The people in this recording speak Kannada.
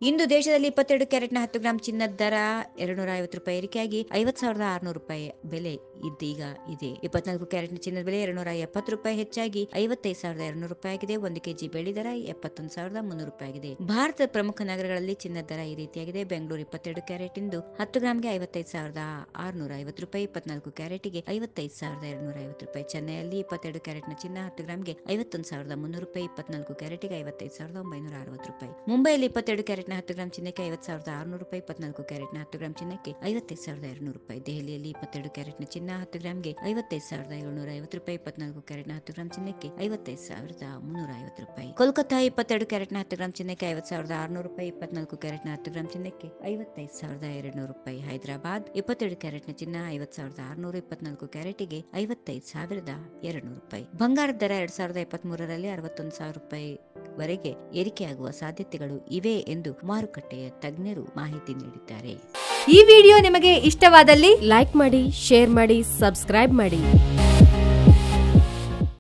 ಇಂದು ದೇಶದಲ್ಲಿ 22 ಕ್ಯಾರೆಟ್ನ 10 ಗ್ರಾಂ ಚಿನ್ನದ ದರ 250 ರೂಪಾಯಿ ಏರಿಕೆಯಾಗಿ 50,600 ರೂಪಾಯಿ ಬೆಲೆ ಇದೀಗ ಇದೆ. 24 ಕ್ಯಾರೆಟ್ನ ಚಿನ್ನದ ಬೆಲೆ 270 ರೂಪಾಯಿ ಹೆಚ್ಚಾಗಿ 55,200 ರೂಪಾಯಿ ಆಗಿದೆ. 1 ಕೆಜಿ ಬೆಳ್ಳಿ ದರ 71,300 ರೂಪಾಯಿ ಆಗಿದೆ. ಭಾರತದ ಪ್ರಮುಖ ನಗರಗಳಲ್ಲಿ ಚಿನ್ನದ ದರ ಈ ರೀತಿಯಾಗಿದೆ. ಬೆಂಗಳೂರು 22 ಕ್ಯಾರೆಟ್ ಇಂದು 10 ಗ್ರಾಂಗೆ 55,650 ರೂಪಾಯಿ, 24 ಕ್ಯಾರೆಟ್ಗೆ 55,250 ರೂಪಾಯಿ. ಚೆನ್ನೈಯಲ್ಲಿ 22 ಕ್ಯಾರೆಟ್ನ ಚಿನ್ನ 10 ಗ್ರಾಂಗೆ 51,300 ರೂಪಾಯಿ, 24 ಕ್ಯಾರೆಟ್ಗೆ 55,960 ರೂಪಾಯಿ. ಮುಂಬೈಯಲ್ಲಿ 22 ಕ್ಯಾರೆಟ್ನ 10 ಗ್ರಾಂ ಚಿನ್ನಕ್ಕೆ 50,600 ರೂಪಾಯಿ, 24 ಕ್ಯಾರೆಟ್ನ 10 ಗ್ರಾಂ ಚಿನ್ನಕ್ಕೆ 55,200 ರೂಪಾಯಿ. ದೆಹಲಿಯಲ್ಲಿ 22 ಕ್ಯಾರೆಟ್ನ ಚಿನ್ನ 10 ಗ್ರಾಂಗೆ 55,750 ರೂಪಾಯಿ, 24 ಕ್ಯಾರೆಟ್ನ 10 ಗ್ರಾಂ ಚಿನ್ನಕ್ಕೆ 55,350 ರೂಪಾಯಿ. ಕೋಲ್ಕತ್ತಾ 22 ಕ್ಯಾರೆಟ್ನ 10 ಗ್ರಾಂ ಚಿನ್ನಕ್ಕೆ 50,600 ರೂಪಾಯಿ, 24 ಕ್ಯಾರೆಟ್ನ 10 ಗ್ರಾಂ ಚಿನ್ನಕ್ಕೆ 55,200 ರೂಪಾಯಿ. ಹೈದರಾಬಾದ್ 22 ಕ್ಯಾರೆಟ್ನ ಚಿನ್ನ 50,600, 24 ಕ್ಯಾರೆಟ್ಗೆ 55,200 ರೂಪಾಯಿ. ಬಂಗಾರದ ದರ 2023ರಲ್ಲಿ 61,000 ರೂಪಾಯಿ ವರೆಗೆ ಏರಿಕೆಯಾಗುವ ಸಾಧ್ಯತೆಗಳು ಇವೆ ಎಂದು ಮಾರುಕಟ್ಟೆಯ ತಜ್ಞರು ಮಾಹಿತಿ ನೀಡಿದ್ದಾರೆ. ಈ ವಿಡಿಯೋ ನಿಮಗೆ ಇಷ್ಟವಾದಲ್ಲಿ ಲೈಕ್ ಮಾಡಿ, ಶೇರ್ ಮಾಡಿ, ಸಬ್ಸ್ಕ್ರೈಬ್ ಮಾಡಿ.